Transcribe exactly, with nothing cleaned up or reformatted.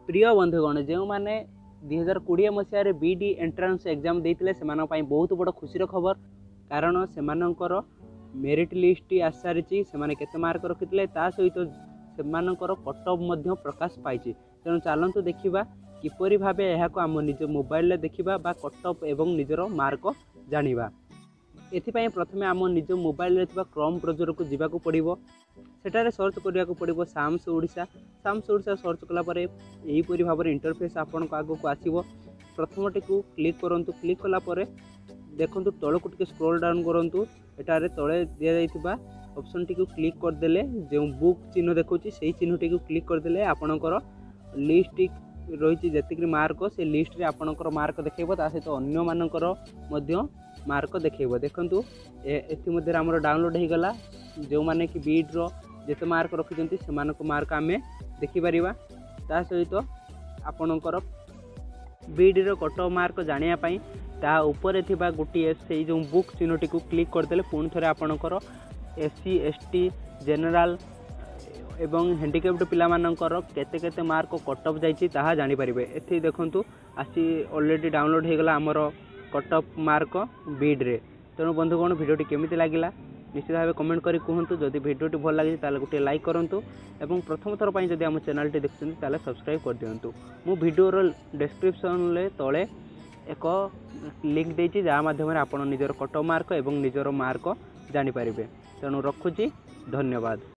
प्रिय बंधुगण जो मैंने दुई हजार कोड़े मसीह बीडी एंट्रांस एग्जाम देते से बहुत बड़ खुशी खबर कारण से मेरिट लिस्ट आस सारी से केते मार्क रखी सहित से कट ऑफ प्रकाश पाई। तेणु चलतु देखा किपरि भाव यह आम निज मोबाइल देखा कट ऑफ एवं निजर मार्क जाना। एथिपाई प्रथमे आम निज मोबाइल क्रोम ब्राउजर को जावाक पड़ो सेठारे सर्च करने को पड़ो SAMS Odisha. SAMS Odisha search कलापर यहीपरि भाव इंटरफेस आपण को आगक आसो। प्रथमटी को क्लिक करूँ। क्लिक कलापर देखो तल को टिके स्क्रॉल डाउन करूँ। एटारे तले दि जाइथिबा ऑप्शन टी को क्लिक करदेले जो बुक चिन्ह देखो से चिन्ह टी को क्लिक करदेले आपणकर लिस्ट रही जी मार्क से लिस्ट रे आपणकर मार्क देखो सहित अन्य मानकर मार्क देखो। देखु एमर डाउनलोड हो गला जो मैंने कि बीड्र जिते मार्क रखिंट से मार्क आम देखिपर। ता सहित आपणकर बीड्र कट ऑफ मार्क जानापी ता उपरे थिबा गोटे से जो बुक चिन्हटी को क्लिक करदेले पुणी थे आपणकर एससी एसटी जेनराल एवं हैंडिकैप्ड पिला मानकर केते केते मार्क कट ऑफ जाइछि ताहा जानि परिबे। एथि देखंतु आसी ऑलरेडी डाउनलोड हो गला हमर कट ऑफ मार्क बीड्रे। तेणु बंधुगण भिडियोटी केमिति लागिला निश्चित भाव कमेंट करी कहतु। जदि भिडियोटी भल लगी ताले गोटे लाइक करूँ एवं प्रथम थर पर जदि आम चैनल देखते ताले सब्सक्राइब कर दिंतु। मु भिडियोर डिस्क्रिप्शन तले एक लिंक देछि जहाँ माध्यम आप निजर कट ऑफ मार्क एवं निजर मार्क जानि परिबे। तेणु रखुची धन्यवाद।